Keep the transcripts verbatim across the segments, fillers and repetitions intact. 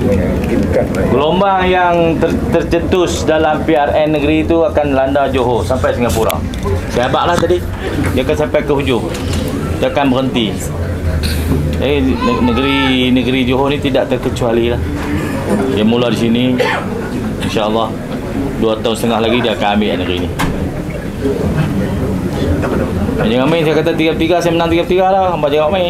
Gelombang yang ter tercetus dalam P R N negeri itu akan landa Johor sampai Singapura. Saya habaklah tadi. Dia akan sampai ke hujung. Dia akan berhenti. Eh, negeri negeri Johor ni tidak terkecuali lah. Dia mula di sini. InsyaAllah dua tahun setengah lagi dia akan ambil negeri ni. Jangan main, saya kata tiga-tiga, saya menang tiga-tiga lah. Hamba jangan main.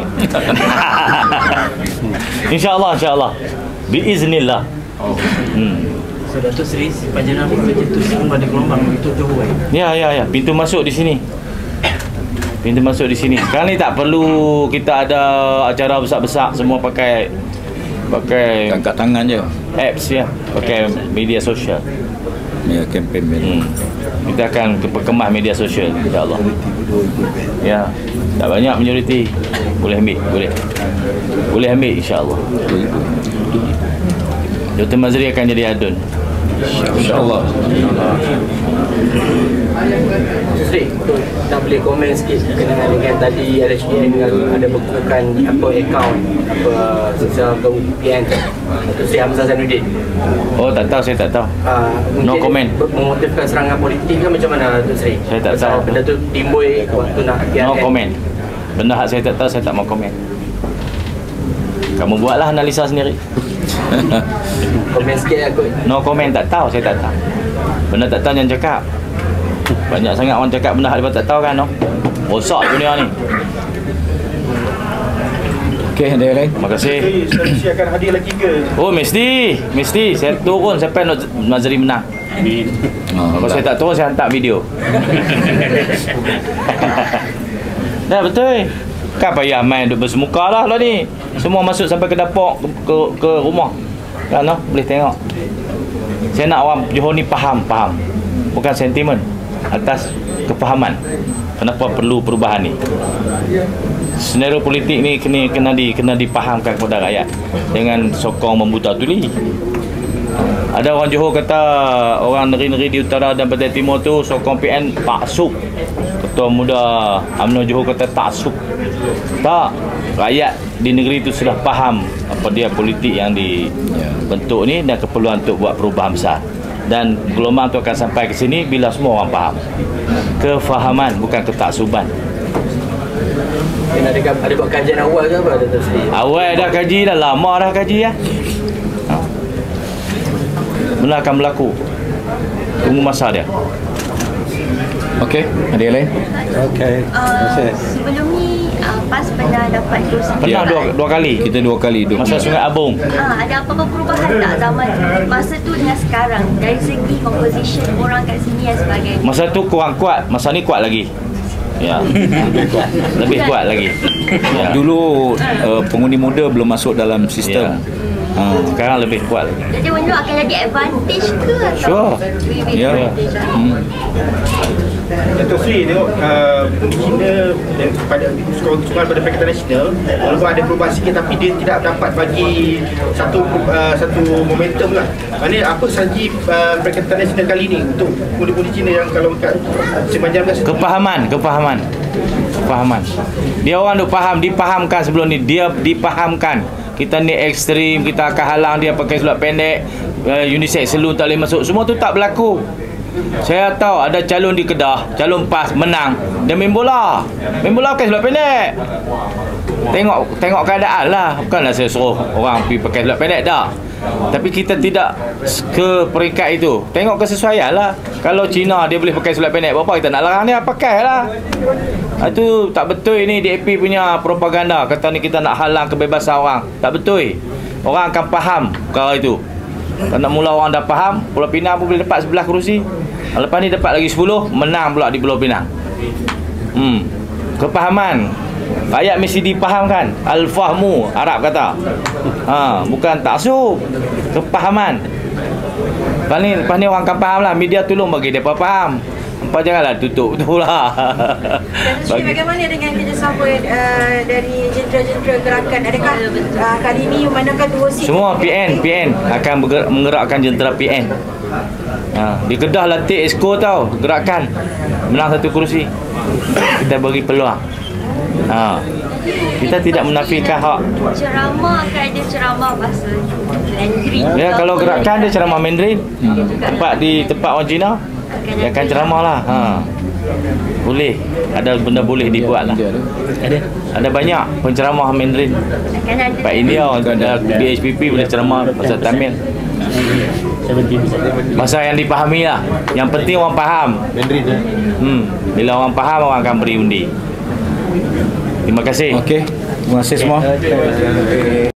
InsyaAllah, insyaAllah. Biiznillah. Hmm. So, Datuk Seri, sepanjang nama tercetus pun ada gelombang untuk Johor. Ya, ya, ya. Pintu masuk di sini. Pintu masuk di sini. Sekarang ni tak perlu kita ada acara besar-besar. Semua pakai pakai angkat tangan je. Apps ya. Pakai media sosial. Ya, kempen hmm. Kita akan kemas media sosial, insyaAllah. Ya, tak banyak majoriti. Boleh ambil, boleh. Boleh ambil, insyaAllah. Doktor Mazri akan jadi adun. InsyaAllah. Sri, tak boleh komen sikit berkenaan dengan tadi L H D N ada bekukan apa akaun apa sosial atau V P N Datuk Seri Hamzah Zainuddin. Oh, tak tahu, saya tak tahu. Uh, No comment. Memotifkan serangan politik ke macam mana Datuk Seri? Saya tak tahu. Benda tu timbul waktu nak P R N. No comment. Benda hak saya tak tahu, saya tak mau komen. Kamu buatlah analisa sendiri. Komen sikit aku. No comment, tak tahu, saya tak tahu. Benda tak tahu jangan cakap. Banyak sangat orang cakap benda hak dia tak tahu kan, no? Rosak dunia ni. Okey, ada yang lain? Terima kasih. Saya akan hadir lagi ke? Oh, mesti. Mesti. Saya turun sampai Nazri menang. Oh, Kalau saya tak turun, saya hantar video. Dah betul. Kan payah main duduk bersemuka lah lah ni. Semua masuk sampai ke dapur, ke, ke, ke rumah. Kan, no? Boleh tengok. Saya nak orang Johor ni faham, faham. Bukan sentimen. Atas kefahaman. Kenapa perlu perubahan ni. Senario politik ni kena kena di kena dipahamkan kepada rakyat. Jangan sokong membuta tuli. Ada orang Johor kata orang negeri-negeri di utara dan Pantai Timur tu sokong P N taksub. Ketua Muda U M N O Johor kata taksub. Tak. Rakyat di negeri itu sudah faham apa dia politik yang dibentuk ni dan keperluan untuk buat perubahan besar. Dan gelombang tu akan sampai ke sini bila semua orang faham. Kefahaman bukan ketaksuban. Ada, ada buat kajian awal ke apa Datuk Seri? Awal dah kaji dah, lama dah kaji ya. Ha. Benda akan berlaku. Tunggu masa dia. Okey, ada yang lain? Okey. Uh, sebelum ni uh, PAS pernah dapat kursi. Pernah dua, dua kali. Kita dua kali duduk. Masa Sungai Abung. Uh, ada apa-apa perubahan tak zaman masa tu dengan sekarang dari segi composition orang kat sini dan sebagainya? Masa tu kurang kuat, masa ni kuat lagi. Ya. Lebih kuat lagi. Ya. Dulu uh, pengundi muda belum masuk dalam sistem. Ya. Ha, sekarang lebih kuat lagi. Jadi menurut akan jadi advantage ke atau? Sure. Lebih Ya. advantage, ah? Hmm. Datuk Seri tengok uh, China dan pada soal pada Pakatan Nasional walaupun ada perubahan sikit tapi dia tidak dapat bagi satu uh, satu momentum lah. Maknanya apa sahaja uh, Pakatan Nasional kali ni untuk muda-muda Cina yang kalau kat sepanjang masa Kepahaman, kepahaman. Kepahaman. Dia orang tu faham, dipahamkan sebelum ni, dia dipahamkan. Kita ni ekstrim, kita akan halang dia pakai seluar pendek, uh, unisex saloon tak boleh masuk. Semua tu tak berlaku. Saya tahu ada calon di Kedah, calon PAS menang, dia main bola. Main bola pakai seluar pendek. Tengok tengok keadaan lah. Bukanlah saya suruh orang pergi pakai seluar pendek dah. Tapi kita tidak ke peringkat itu. Tengok kesesuaian lah. Kalau Cina dia boleh pakai seluar pendek, berapa kita nak larang dia? Pakai lah. Itu tak betul ini D A P punya propaganda. Kata ni kita nak halang kebebasan orang. Tak betul. Orang akan faham perkara itu. Kalau nak mula orang dah faham, Pulau Pinang pun boleh dapat sebelas kerusi. Lepas ni dapat lagi sepuluh, menang pula di Pulau Pinang. Hmm. Kepahaman. Rakyat mesti dipahamkan. Al-fahmu, Arab kata. Ha, bukan taksub. Kepahaman. Lepas ni, lepas ni orang akan faham lah. Media tolong bagi dia faham. Apa janganlah tutup tu lah. Datuk Seri, bagaimana dengan kerjasama uh, dari jentera-jentera gerakan? Adakah uh, kali ini memandangkan dua seat? Semua P N, P N akan bergerak, menggerakkan jentera P N. Ha, di Kedah latih Esko tau, gerakan menang satu kerusi. Kita bagi peluang. Ha. Kita tidak menafikan hak. Ceramah akan ada ceramah bahasa Mandarin. Ya, kalau gerakan dia ceramah Mandarin. Tempat di tempat orang Cina dia akan ceramah lah. Ha. Boleh. Ada benda boleh dibuat lah. Ada. Ada banyak penceramah Mandarin. Akan ada. Pak India ada D H P P boleh ceramah bahasa Tamil. Bahasa yang dipahami lah. Yang penting orang faham. Mandarin eh. Hmm. Bila orang faham, orang akan beri undi. Terima kasih. Okey. Terima kasih semua.